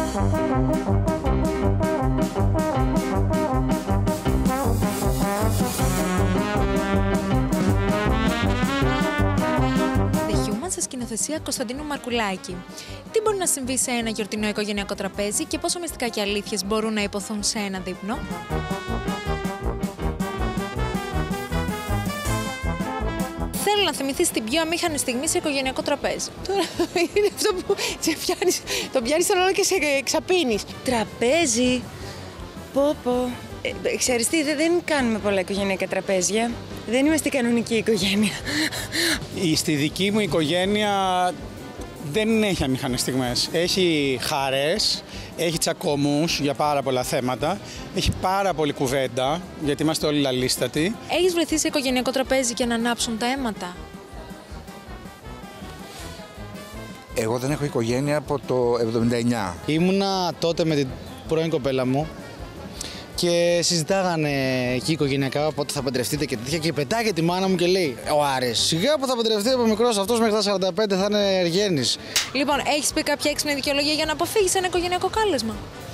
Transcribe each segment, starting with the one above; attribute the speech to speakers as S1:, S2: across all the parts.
S1: Σε σκηνοθεσία Κωνσταντίνου Μαρκουλάκη. Τι μπορεί να συμβεί σε ένα γιορτινό οικογενειακό τραπέζι και πόσο μυστικά και αλήθειες μπορούν να υποθούν σε ένα δείπνο? Θέλω να θυμηθείς την πιο αμήχανη στιγμή σε οικογενειακό τραπέζι.
S2: Τώρα είναι αυτό που το πιάνεις τον άλλο και σε εξαπίνεις. Τραπέζι. Πω. Ξέρεις τι, δεν κάνουμε πολλά οικογενειακά τραπέζια. Δεν είμαστε κανονική οικογένεια.
S3: Στη δική μου οικογένεια δεν έχει αμήχανες στιγμές. Έχει χαρές, έχει τσακωμούς για πάρα πολλά θέματα, έχει πάρα πολλή κουβέντα, γιατί είμαστε όλοι λαλίστατοι.
S1: Έχεις βρεθεί σε οικογενειακό τραπέζι και να ανάψουν τα αίματα?
S4: Εγώ δεν έχω οικογένεια από το 79.
S5: Ήμουνα τότε με την πρώην κοπέλα μου και συζητάγανε εκεί οικογενειακά πότε θα παντρευτείτε και τέτοια και πετάγε τη μάνα μου και λέει «Ο Άρης, σιγά που θα παντρευτεί από μικρός, αυτός μέχρι τα 45 θα είναι εργένης».
S1: Λοιπόν, έχεις πει κάποια έξυπνη δικαιολογία για να αποφύγεις ένα οικογενειακό κάλεσμα?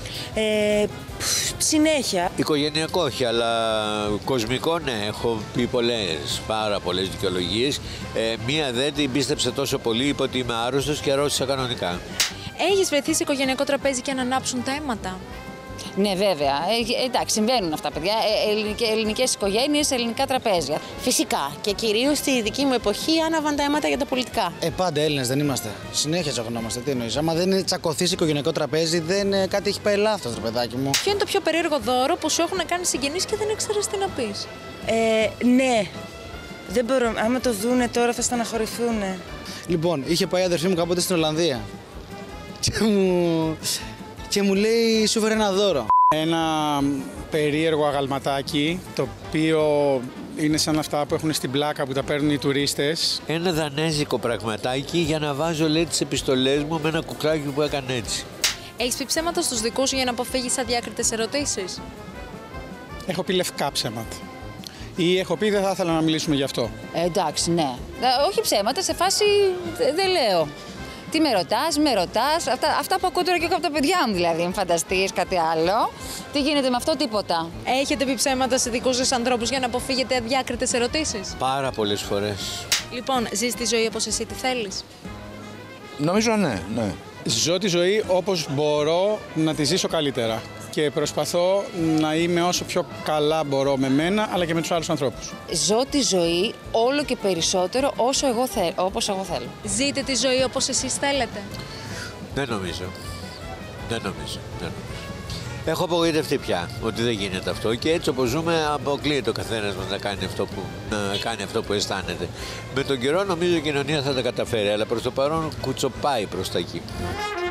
S2: Συνέχεια.
S6: Οικογενειακό όχι, αλλά κοσμικό ναι, έχω πει πάρα πολλές δικαιολογίες. Μία δεν την πίστεψε τόσο πολύ, είπε ότι είμαι άρρωστος και ρώτησα κανονικά.
S1: Έχεις βρεθεί σε οικογενειακό τραπέζι και να ανάψουν τα αίματα?
S7: Ναι, βέβαια. Εντάξει, συμβαίνουν αυτά, παιδιά. Ελληνικές οικογένειες, ελληνικά τραπέζια.
S2: Φυσικά. Και κυρίως στη δική μου εποχή άναβαν τα αίματα για τα πολιτικά.
S5: Πάντα Έλληνες δεν είμαστε. Συνέχεια τσακωνόμαστε. Τι εννοείς? Άμα δεν τσακωθείς οικογενειακό τραπέζι, κάτι έχει πάει λάθος, ρε παιδάκι μου.
S1: Ποιο είναι το πιο περίεργο δώρο που σου έχουν κάνει συγγενείς και δεν ήξερες τι να πεις?
S2: Ναι. Δεν μπορώ. Άμα το δούνε τώρα θα στεναχωρηθούνε.
S5: Λοιπόν, είχε πάει η αδερφή μου κάποτε στην Ολλανδία. Και μου λέει, σου φέρε ένα δώρο.
S3: Ένα περίεργο αγαλματάκι, το οποίο είναι σαν αυτά που έχουν στην πλάκα που τα παίρνουν οι τουρίστες.
S6: Ένα δανέζικο πραγματάκι για να βάζω, λέει, τις επιστολές μου με ένα κουκλάκι που έκανε έτσι.
S1: Έχεις πει ψέματα στους δικούς σου για να αποφύγεις αδιάκριτες ερωτήσεις?
S3: Έχω πει λευκά ψέματα. Ή έχω πει δεν θα ήθελα να μιλήσουμε γι' αυτό.
S7: Εντάξει, ναι. Όχι ψέματα, σε φάση δεν λέω. Τι με ρωτάς, αυτά που ακούω τώρα και από τα παιδιά μου δηλαδή, μην φανταστείς κάτι άλλο. Τι γίνεται με αυτό, τίποτα.
S1: Έχετε πει ψέματα σε δικούς σας ανθρώπους για να αποφύγετε αδιάκριτες ερωτήσεις?
S6: Πάρα πολλές φορές.
S1: Λοιπόν, ζεις τη ζωή όπως εσύ τη θέλεις?
S4: Νομίζω ναι.
S3: Ζω τη ζωή όπως μπορώ να τη ζήσω καλύτερα. Και προσπαθώ να είμαι όσο πιο καλά μπορώ με μένα, αλλά και με τους άλλους ανθρώπους.
S7: Ζω τη ζωή όλο και περισσότερο όπως εγώ θέλω.
S1: Ζείτε τη ζωή όπως εσείς θέλετε?
S6: Δεν νομίζω. Έχω απογοητευτεί πια ότι δεν γίνεται αυτό και έτσι όπως ζούμε αποκλείεται ο καθένας μας να κάνει αυτό που αισθάνεται. Με τον καιρό νομίζω η κοινωνία θα τα καταφέρει, αλλά προς το παρόν κουτσοπάει προς τα εκεί.